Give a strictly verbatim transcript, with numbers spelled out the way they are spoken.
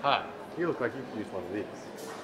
Hi, you look like you could use one of these.